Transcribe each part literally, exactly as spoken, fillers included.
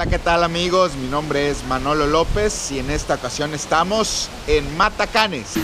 Hola, ¿qué tal amigos? Mi nombre es Manolo López y en esta ocasión estamos en Matacanes.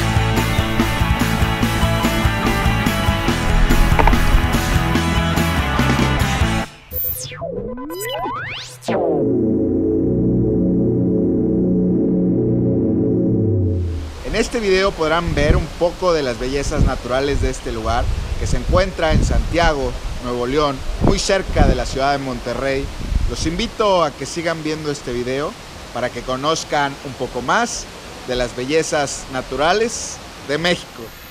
En este video podrán ver un poco de las bellezas naturales de este lugar que se encuentra en Santiago, Nuevo León, muy cerca de la ciudad de Monterrey. Los invito a que sigan viendo este video para que conozcan un poco más de las bellezas naturales de México.